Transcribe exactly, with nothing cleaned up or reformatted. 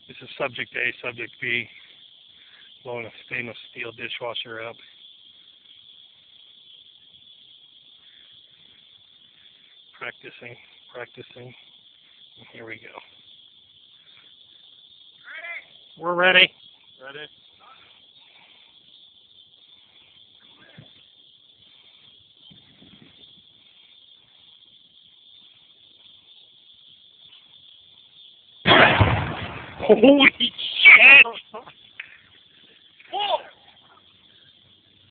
This is subject A, subject B. Blowing a stainless steel dishwasher up. Practicing, practicing. And here we go. Ready? We're ready. Ready? Holy shit!